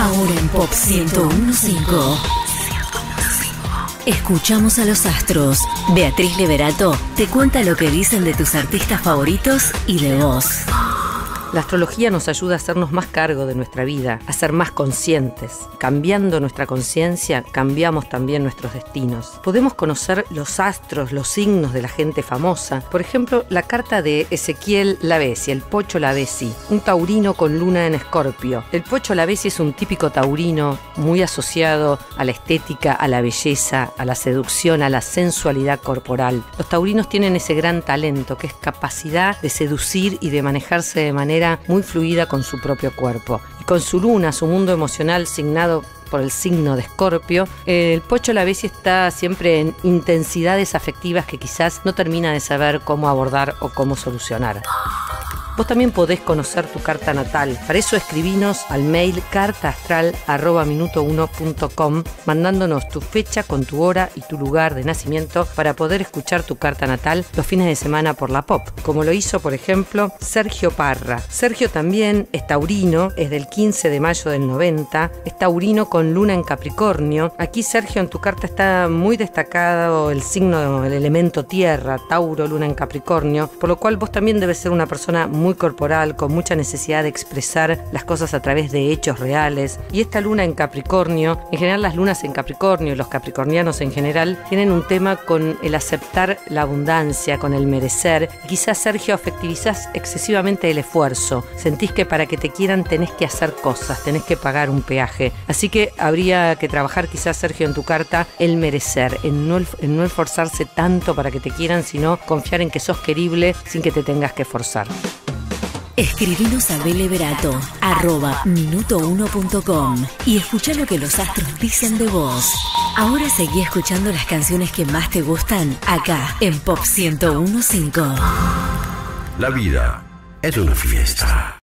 Ahora en Pop 101.5. Escuchamos a los astros. Beatriz Leverato te cuenta lo que dicen de tus artistas favoritos y de vos. La astrología nos ayuda a hacernos más cargo de nuestra vida, a ser más conscientes. Cambiando nuestra conciencia, cambiamos también nuestros destinos. Podemos conocer los astros, los signos de la gente famosa. Por ejemplo, la carta de Ezequiel Lavesi, el Pocho Lavesi, un taurino con luna en Escorpio. El Pocho Lavesi es un típico taurino muy asociado a la estética, a la belleza, a la seducción, a la sensualidad corporal. Los taurinos tienen ese gran talento que es capacidad de seducir y de manejarse de manera muy fluida con su propio cuerpo. Y con su luna, su mundo emocional signado por el signo de Escorpio, el Pocho Lavesi está siempre en intensidades afectivas que quizás no termina de saber cómo abordar o cómo solucionar. Vos también podés conocer tu carta natal. Para eso escribinos al mail cartaastral@minuto1.com mandándonos tu fecha con tu hora y tu lugar de nacimiento para poder escuchar tu carta natal los fines de semana por la Pop, como lo hizo, por ejemplo, Sergio Parra. Sergio también es taurino, es del 15 de mayo del 90, es taurino con luna en Capricornio. Aquí, Sergio, en tu carta está muy destacado el signo, el elemento tierra, Tauro, luna en Capricornio, por lo cual vos también debes ser una persona muy corporal, con mucha necesidad de expresar las cosas a través de hechos reales. Y esta luna en Capricornio, en general las lunas en Capricornio, los capricornianos en general, tienen un tema con el aceptar la abundancia, con el merecer. Quizás, Sergio, afectivizás excesivamente el esfuerzo. Sentís que para que te quieran tenés que hacer cosas, tenés que pagar un peaje. Así que habría que trabajar quizás, Sergio, en tu carta el merecer, en no esforzarse tanto para que te quieran, sino confiar en que sos querible sin que te tengas que forzar. Escribinos a beleverato@minuto1.com y escuchá lo que los astros dicen de vos. Ahora seguí escuchando las canciones que más te gustan acá en Pop 101.5. La vida es una fiesta.